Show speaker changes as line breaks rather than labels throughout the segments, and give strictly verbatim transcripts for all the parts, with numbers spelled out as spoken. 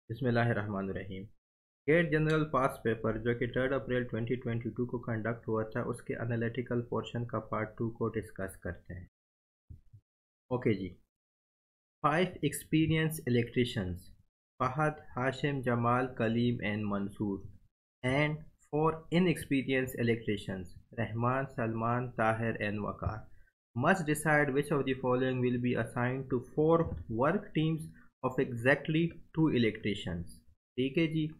बिस्मिल्लाहिर्रहमानिर्रहीम। Gate general पास paper जो कि third April twenty twenty two को कंडक्ट हुआ था, उसके एनालिटिकल पोर्शन का पार्ट टू को डिस्कस करते हैं। ओके जी। Five experience electricians Fahad, Hashim, Jamal, Kaleem and Mansoor and four inexperienced electricians Rehman, Salman, Tahir and Waqar must decide which of the following will be assigned to four work teams of exactly two electricians। ठीक है जी।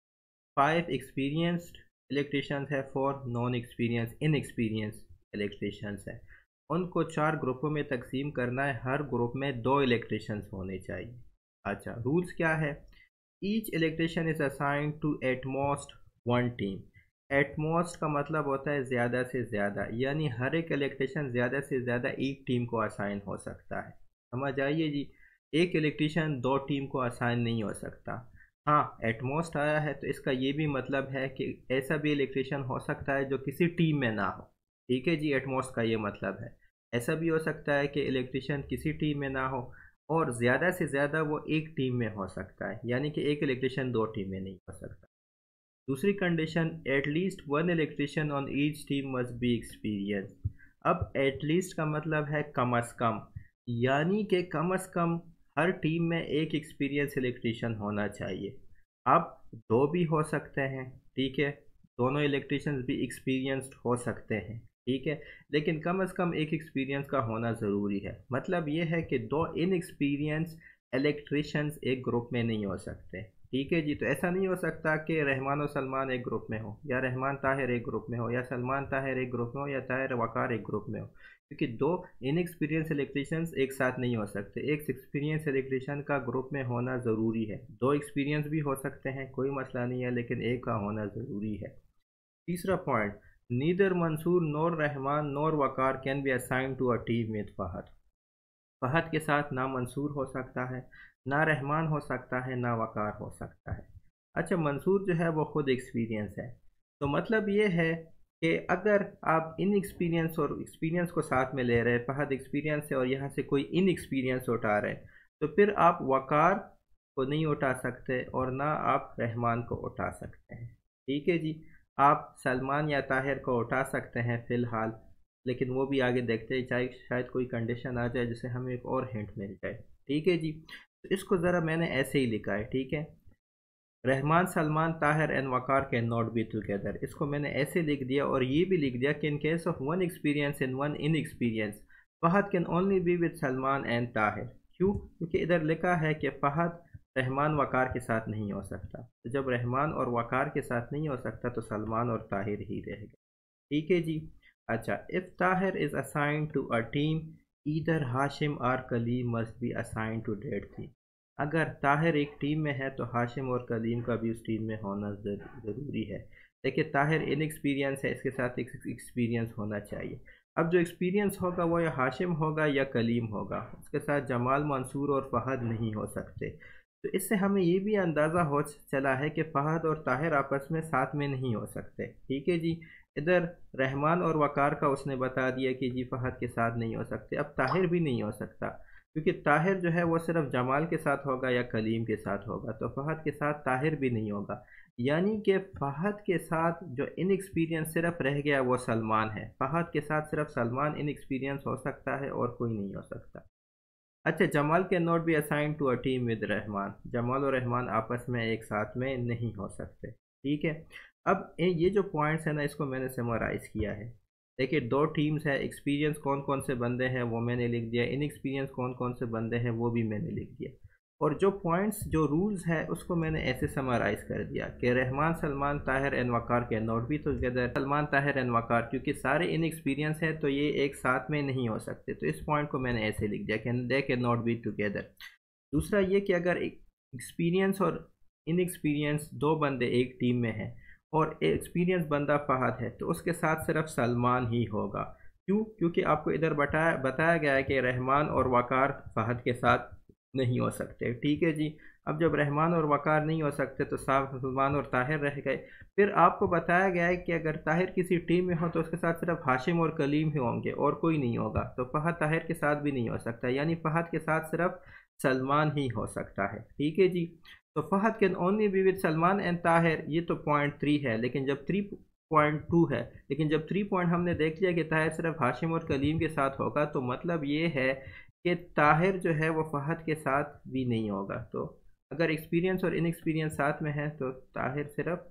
Five experienced electricians है, four non experience inexperience electricians है। उनको चार ग्रुपों में तकसीम करना है, हर ग्रुप में दो इलेक्ट्रिशियंस होने चाहिए। अच्छा, रूल्स क्या है? Each electrician is assigned to at most one team. At most का मतलब होता है ज़्यादा से ज़्यादा, यानी हर एक इलेक्ट्रिशियन ज़्यादा से ज़्यादा एक टीम को असाइन हो सकता है। समझ आइए जी। एक इलेक्ट्रिशियन दो टीम को असाइन नहीं हो सकता। हाँ, एटमोस्ट आया है तो इसका ये भी मतलब है कि ऐसा भी इलेक्ट्रिशियन हो सकता है जो किसी टीम में ना हो। ठीक है जी, एटमोस्ट का ये मतलब है। ऐसा भी हो सकता है कि इलेक्ट्रिशियन किसी टीम में ना हो और ज़्यादा से ज़्यादा वो एक टीम में हो सकता है, यानी कि एक इलेक्ट्रिशियन दो टीम में नहीं हो सकता। दूसरी condition, at least one electrician on each team must be experience. अब एटलीस्ट का मतलब है कम अज़ कम, यानी कि कम अज़ कम हर टीम में एक एक्सपीरियंस इलेक्ट्रिशियन होना चाहिए। अब दो भी हो सकते हैं, ठीक है, दोनों इलेक्ट्रिशियंस भी एक्सपीरियंस्ड हो सकते हैं, ठीक है, लेकिन कम अज़ कम एक एक्सपीरियंस का होना ज़रूरी है। मतलब ये है कि दो इनएक्सपीरियंस इलेक्ट्रिशियंस एक ग्रुप में नहीं हो सकते। ठीक है जी। तो ऐसा नहीं हो सकता कि रहमान और सलमान एक ग्रुप में हो, या रहमान ताहिर एक ग्रुप में हो, या सलमान ताहिर एक ग्रुप में हो, या ताहिर वकार एक ग्रुप में हो, क्योंकि दो इनएक्सपीरियंस इलेक्ट्रिशियंस एक साथ नहीं हो सकते। एक एक्सपीरियंस इलेक्ट्रिशियन का ग्रुप में होना ज़रूरी है। दो एक्सपीरियंस भी हो सकते हैं, कोई मसला नहीं है, लेकिन एक का होना ज़रूरी है। तीसरा point, neither Mansoor nor Rehman nor Waqar can be assign to a team with Fahad. Fahad के साथ ना मंसूर हो सकता है, ना रहमान हो सकता है, ना वकार हो सकता है। अच्छा, मंसूर जो है वो खुद एक्सपीरियंस है, तो मतलब ये है कि अगर आप इन एक्सपीरियंस और एक्सपीरियंस को साथ में ले रहे हैं, फहद एक्सपीरियंस है और यहाँ से कोई इन एक्सपीरियंस उठा रहे हैं, तो फिर आप वकार को नहीं उठा सकते और ना आप रहमान को उठा सकते हैं। ठीक है जी। आप सलमान या ताहिर को उठा सकते हैं फ़िलहाल, लेकिन वो भी आगे देखते हैं, चाहे शायद कोई कंडीशन आ जाए जिससे हमें एक और हिंट मिल जाए। ठीक है जी। तो इसको ज़रा मैंने ऐसे ही लिखा है, ठीक है। Rehman, Salman, Tahir and Waqar can not be together, इसको मैंने ऐसे लिख दिया और ये भी लिख दिया कि in case of one experience and one in experience Fahad can only be with Salman and Tahir. क्यों? क्योंकि इधर लिखा है कि फहद रहमान वकार के साथ नहीं हो सकता, तो जब रहमान और वकार के साथ नहीं हो सकता तो सलमान और ताहिर ही रहेगा। ठीक है जी। अच्छा, if Tahir is assigned to a team, either Hashim और Kaleem must be assigned to that team. अगर ताहिर एक टीम में है तो हाशिम और कलीम का भी उस टीम में होना ज़रूरी है। देखिए, ताहिर इनएक्सपीरियंस है, इसके साथ एक एक्सपीरियंस होना चाहिए। अब जो एक्सपीरियंस होगा वो या हाशिम होगा या कलीम होगा, उसके साथ जमाल, मंसूर और फहद नहीं हो सकते। तो इससे हमें ये भी अंदाज़ा हो चला है कि फहद और ताहिर आपस में साथ में नहीं हो सकते। ठीक है जी। इधर रहमान और वकार का उसने बता दिया कि जी फहद के साथ नहीं हो सकते, अब ताहिर भी नहीं हो सकता, क्योंकि ताहिर जो है वो सिर्फ जमाल के साथ होगा या कलीम के साथ होगा, तो फहद के साथ ताहिर भी नहीं होगा। यानी कि फहद के साथ जो इनएक्सपीरियंस सिर्फ रह गया वो सलमान है। फहद के साथ सिर्फ सलमान इनएक्सपीरियंस हो सकता है और कोई नहीं हो सकता। अच्छा, Jamal can not be assigned to a team with Rehman, Jamal और रहमान आपस में एक साथ में नहीं हो सकते। ठीक है। अब ये जो पॉइंट्स है ना, इसको मैंने समराइज़ किया है। देखिए, दो टीम्स है, एक्सपीरियंस कौन कौन से बंदे हैं वो मैंने लिख दिया, इन एक्सपीरियंस कौन कौन से बंदे हैं वो भी मैंने लिख दिया, और जो पॉइंट्स जो रूल्स है उसको मैंने ऐसे समराइज़ कर दिया कि Rehman, Salman, Tahir and Waqar can not be together. Salman, Tahir and Waqar क्योंकि सारे इन एक्सपीरियंस है तो ये एक साथ में नहीं हो सकते, तो इस पॉइंट को मैंने ऐसे लिख दिया कि they can not be together. दूसरा ये कि अगर एक्सपीरियंस और इनएक्सपीरियंस दो बंदे एक टीम में हैं और एक्सपीरियंस बंदा फहद है तो उसके साथ सिर्फ सलमान ही होगा। क्यों? क्योंकि आपको इधर बताया बताया गया है कि रहमान और वकार फहद के साथ नहीं हो सकते। ठीक है जी। अब जब रहमान और वकार नहीं हो सकते तो साफ सलमान और ताहिर रह गए। फिर आपको बताया गया है कि अगर ताहिर किसी टीम में हो तो उसके साथ सिर्फ हाशिम और कलीम ही होंगे और कोई नहीं होगा, तो फहद ताहिर के साथ भी नहीं हो सकता, यानी फहद के साथ सिर्फ सलमान ही हो सकता है। ठीक है जी। तो Fahad can only be with Salman and Tahir, ये तो पॉइंट थ्री है, लेकिन जब थ्री पॉइंट टू है, लेकिन जब थ्री पॉइंट हमने देख लिया कि ताहिर सिर्फ हाशिम और कलीम के साथ होगा, तो मतलब ये है कि ताहिर जो है वो फहद के साथ भी नहीं होगा। तो अगर एक्सपीरियंस और इनएक्सपीरियंस साथ में है तो ताहिर सिर्फ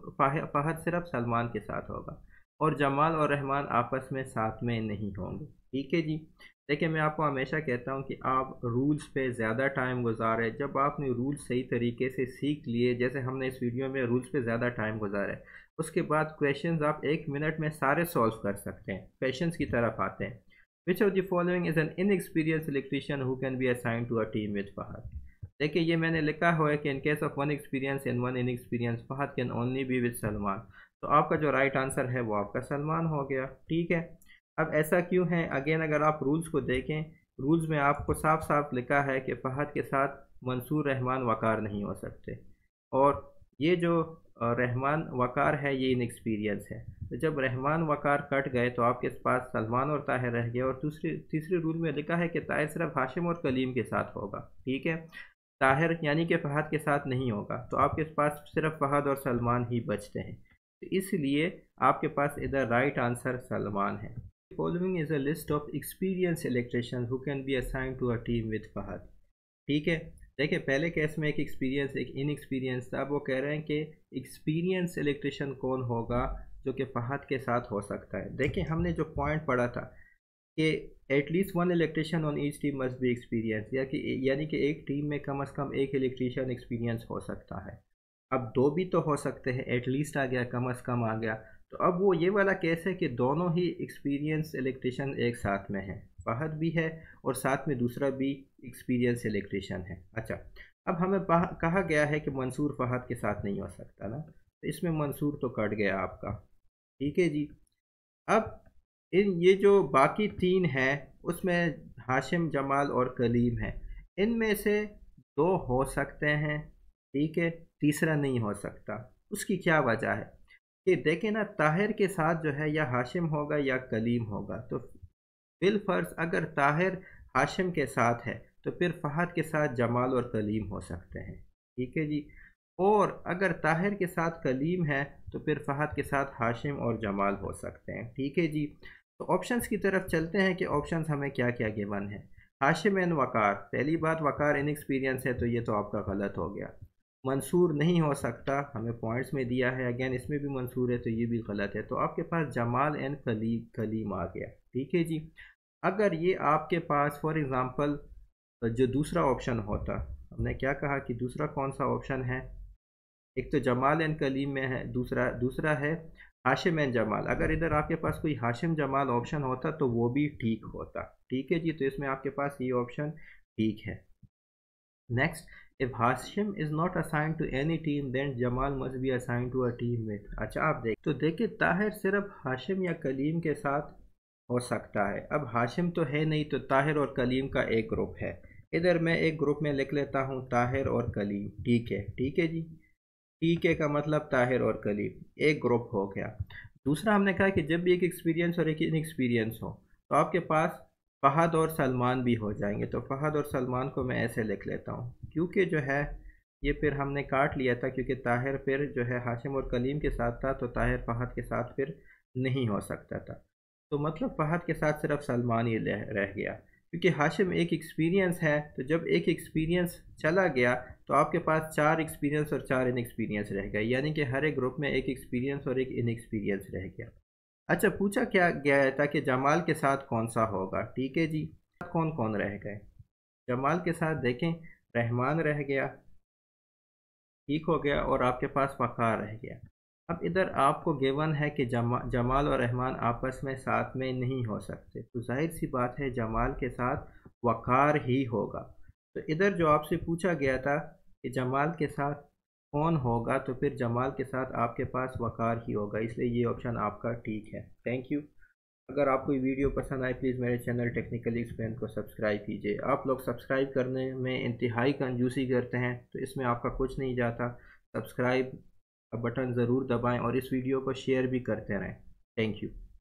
फहद सिर्फ सलमान के साथ होगा, और जमाल और रहमान आपस में साथ में नहीं होंगे। ठीक है जी। देखिए, मैं आपको हमेशा कहता हूँ कि आप रूल्स पे ज़्यादा टाइम गुजारें। जब आपने रूल्स सही तरीके से सीख लिए, जैसे हमने इस वीडियो में रूल्स पे ज़्यादा टाइम गुजारा है, उसके बाद क्वेश्चंस आप एक मिनट में सारे सॉल्व कर सकते हैं। क्वेश्चंस की तरफ आते हैं। Which of the following is an inexperience electrician who can be assign to a team with Fahad. देखिए, ये मैंने लिखा हुआ है कि in case of one experience and one inexperience Fahad can only be with Salman. तो आपका जो राइट आंसर है वो आपका सलमान हो गया। ठीक है। अब ऐसा क्यों है? अगेन, अगर आप रूल्स को देखें, रूल्स में आपको साफ साफ लिखा है कि फहद के साथ मंसूर, रहमान, वकार नहीं हो सकते, और ये जो रहमान वकार है ये इनएक्सपीरियंस है। तो जब रहमान वकार कट गए तो आपके पास सलमान और ताहिर रह गया, और दूसरी तीसरे रूल में लिखा है कि ताहिर सिर्फ हाशिम और कलीम के साथ होगा। ठीक है। ताहिर यानी कि फहद के साथ नहीं होगा, तो आपके पास सिर्फ फहद और सलमान ही बचते हैं। तो इसलिए आपके पास इधर राइट आंसर सलमान है। Following is a list of experience electrician who can be assign to a team with Fahad. ठीक है। देखिए, पहले केस में एक एक्सपीरियंस एक इनएक्सपीरियंस था। अब वो कह रहे हैं कि एक्सपीरियंस इलेक्ट्रिशियन कौन होगा जो कि फहद के साथ हो सकता है। देखिए, हमने जो पॉइंट पढ़ा था कि at least one electrician on each team must be experience, या कि यानी कि एक टीम में कम अज़ कम एक इलेक्ट्रिशियन एक्सपीरियंस हो सकता है। अब दो भी तो हो सकते हैं, एटलीस्ट आ गया, कम अज़ कम आ गया। तो अब वो ये वाला केस है कि दोनों ही एक्सपीरियंस इलेक्ट्रिशियन एक साथ में है, फहद भी है और साथ में दूसरा भी एक्सपीरियंस इलेक्ट्रिशियन है। अच्छा, अब हमें कहा गया है कि मंसूर फहद के साथ नहीं हो सकता ना, तो इसमें मंसूर तो कट गया आपका। ठीक है जी। अब इन ये जो बाकी तीन हैं उसमें हाशिम, जमाल और कलीम है। इनमें से दो हो सकते हैं, ठीक है, तीसरा नहीं हो सकता। उसकी क्या वजह है कि देखें ना, ताहिर के साथ जो है या हाशिम होगा या कलीम होगा। तो बिलफर्ज अगर ताहिर हाशिम के साथ है तो फिर फहद के साथ जमाल और कलीम हो सकते हैं। ठीक है जी। और अगर ताहिर के साथ कलीम है तो फिर फहद के साथ हाशिम और जमाल हो सकते हैं। ठीक है जी। तो ऑप्शंस की तरफ चलते हैं कि ऑप्शंस हमें क्या क्या गिवन है। हाशिम एंड वकार, पहली बात वकार इनएक्सपीरियंस है तो ये तो आपका गलत हो गया। मंसूर नहीं हो सकता, हमें पॉइंट्स में दिया है, अगेन इसमें भी मंसूर है तो ये भी गलत है। तो आपके पास जमाल एंड कली कलीम आ गया। ठीक है जी। अगर ये आपके पास फॉर एग्ज़ाम्पल जो दूसरा ऑप्शन होता, हमने क्या कहा कि दूसरा कौन सा ऑप्शन है, एक तो जमाल एंड कलीम में है, दूसरा दूसरा है हाशिम एंड जमाल। अगर इधर आपके पास कोई हाशिम जमाल ऑप्शन होता तो वो भी ठीक होता। ठीक है जी। तो इसमें आपके पास ये ऑप्शन ठीक है। Next, if Hashim is not assigned to any team then Jamal must be assigned to a team with. अच्छा, आप देख तो देखिए, ताहिर सिर्फ हाशिम या कलीम के साथ हो सकता है। अब हाशिम तो है नहीं, तो ताहिर और कलीम का एक ग्रुप है। इधर मैं एक ग्रुप में लिख लेता हूँ ताहिर और कलीम। ठीक है। ठीक है जी। ठीक है का मतलब ताहिर और कलीम एक ग्रुप हो गया। दूसरा हमने कहा कि जब भी एक एक्सपीरियंस और एक इनएक्सपीरियंस हो तो आपके पास फहद और सलमान भी हो जाएंगे। तो फहद और सलमान को मैं ऐसे लिख लेता हूँ, क्योंकि जो है ये फिर हमने काट लिया था, क्योंकि ताहिर फिर जो है हाशिम और कलीम के साथ था, तो ताहिर फहद के साथ फिर नहीं हो सकता था। तो मतलब फहद के साथ सिर्फ सलमान ही रह गया, क्योंकि हाशिम एक एक्सपीरियंस है। तो जब एक एक्सपीरियंस चला गया तो आपके पास चार एक्सपीरियंस और चार इनएक्सपीरियंस रह गए, यानी कि हर एक ग्रुप में एक एक्सपीरियंस और एक इनएक्सपीरियंस रह गया। अच्छा, पूछा क्या गया था कि जमाल के साथ कौन सा होगा। ठीक है जी। कौन कौन रह गए? जमाल के साथ देखें, रहमान रह गया, ठीक हो गया, और आपके पास वकार रह गया। अब इधर आपको गिवन है कि जमा, जमाल और रहमान आपस में साथ में नहीं हो सकते, तो जाहिर सी बात है जमाल के साथ वकार ही होगा। तो इधर जो आपसे पूछा गया था कि जमाल के साथ कौन होगा, तो फिर जमाल के साथ आपके पास वकार ही होगा, इसलिए ये ऑप्शन आपका ठीक है। Thank you. अगर आपको ये वीडियो पसंद आए प्लीज़ मेरे चैनल टेक्निकली एक्सप्लेन को सब्सक्राइब कीजिए। आप लोग सब्सक्राइब करने में इंतहाई कंजूसी करते हैं, तो इसमें आपका कुछ नहीं जाता। सब्सक्राइब बटन ज़रूर दबाएं और इस वीडियो को शेयर भी करते रहें। Thank you.